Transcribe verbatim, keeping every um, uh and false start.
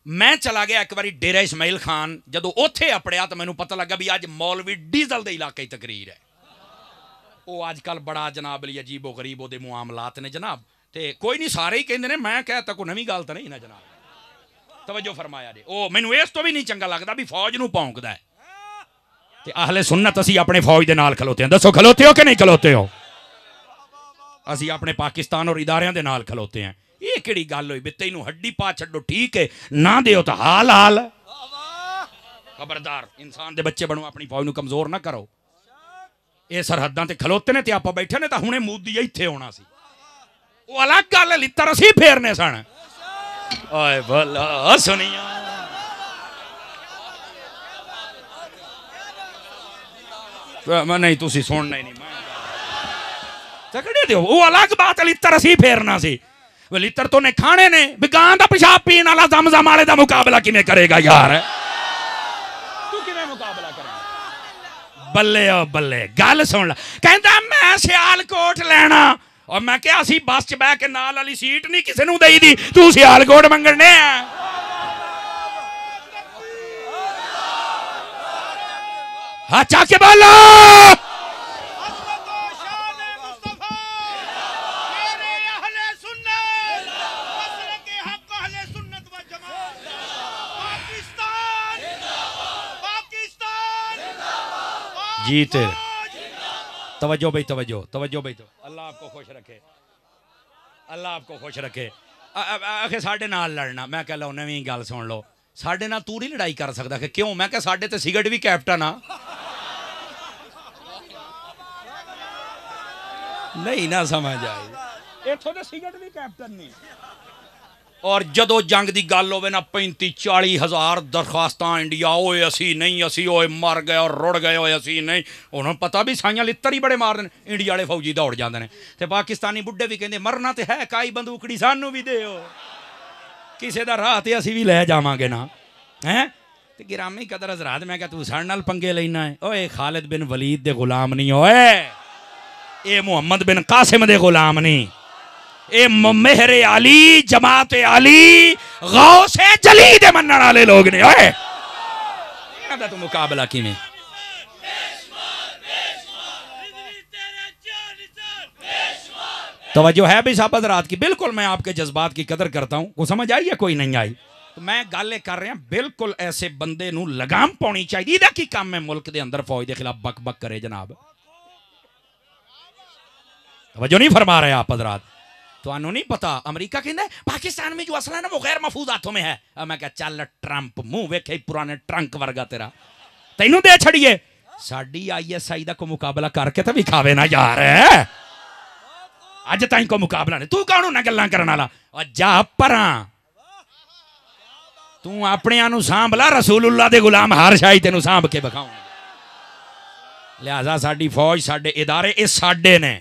मैं चला गया एक बार डेरा इस्माइल खान जो उत्थे अपड़िया तो मैनू पता लगा भी अज मौलवी डीजल के इलाके तकरीर है। वो अजकल बड़ा जनाब ली अजीबो गरीब वो मुआमलात ने जनाब, तो कोई नहीं सारे ही कहते हैं, मैं कहता कोई नवी गल तो नहीं ना जनाब, तवज्जो फरमाया जी। ओ मैनू इस तो भी नहीं चंगा लगता भी फौज नूं भौंकदा है ते अहले सुन्नत असी अपने फौज दे नाल खलोते हैं। दसो खलोते हो कि नहीं खलोते हो? असी अपने पाकिस्तान और इदारियां दे नाल खलोते हैं। ये किहड़ी गल होई भी तैनूं हड्डी पा छड्डो ठीक है ना दिओ तो हाल हाल। खबरदार इंसान दे बच्चे बनो, अपनी फौज नूं कमजोर ना करो। ये सरहदां ते खलोते ने ते आपां बैठे ने, तां हुणे मोदी इत्थे होना सी, वो अलग गल है, लित्तर असी फेरने सन। ओए भला सुनिया मैं नहीं तुसी सुनना ही नहीं तकड़े दो, वो अलग बात है, लित्तर असी फेरना सी। लित्तर तो ने खाने ने भी गां दा पेशाब पीण वाला जमजम वाले दा मुकाबला किवें करेगा यार? तू किवें मुकाबला करेगा? बल्ले ओ बल्ले गल सुन ला, कहंदा मैं सियालकोट लेना, और मैं क्या असी बस च बह के नाल वाली सीट नहीं किसी नूं देई दी, तू सियालकोट मंगने आ। हाँ चाके बोलो जीते। तवज्जो भाई तवज्जो तवज्जो भाई, तो अल्लाह आपको खुश रखे, अल्लाह आपको खुश रखे। आखे साढ़े नाल लड़ना, मैं कह लो नवीं गल सुन लो, साढ़े नाल तू नहीं लड़ाई कर सकता कि क्यों? मैं कह साढ़े ते सिगरेट भी कैप्टन आ नहीं ना समझ आई, इथों ते सिगरेट भी कैप्टन नहीं। और जदों जंग की गल होवे ना पैंती चाली हज़ार दरखास्तां इंडिया, ओए असी नहीं असी ओए मर गए और रुड़ गए, ओए असी नहीं। उन्होंने पता भी साइयां लित्तर ही बड़े मारदे ने, इंडिया वाले फौजी दौड़ जाते हैं, तो पाकिस्तानी बुढ़े भी कहते मरना तो है, काई बंदूकड़ी सानू भी दिओ, किसी का राह तो असी भी लै जावांगे ना हैं। तो गिरामी कदर हज़रात, मैं क्या तू साढ़े नाल पंगे लेना है? ओए खालिद बिन वलीद दे गुलाम नहीं होए, ये मुहम्मद बिन कासिम दे गुलाम नहीं, ए मेहरे अली जमात अली गौसे जली दे मनण वाले लोग ने। ओए इन्हां दा तू मुकाबला किवें? तवज्जो है भी साहब हज़रात की? बिल्कुल मैं आपके जज्बात की कदर करता हूं, को समझ आई या कोई नहीं आई? तो मैं गल कर रहा बिल्कुल ऐसे बंदे नूं लगाम पाउणी चाहिए। इहदा की काम है मुल्क दे अंदर फौज के खिलाफ बक बक करे जनाब? तवज्जो नहीं फरमा रहे आप हज़रात? तो नहीं पता अमेरिका कहना है पाकिस्तान में जो असला है ना वो गैर महफूज हाथों में है। अब मैं क्या चल ट्रंप मुंह वेखे पुराने ट्रंक वर्गा तेरा, तेनू दे छड़िए साडी आई एस आई दा को मुकाबला करके तो विखावे ना यार। अज ताई को मुकाबला नहीं, तू कौन ना गल्लां करन वाला? जा परां, तू अपने आनू सांभ ला, रसूलुल्लाह दे गुलाम हर शाही तेनू सांभ के बखाऊंगा। लिहाजा साडी फौज साडे इदारे ये साडे ने,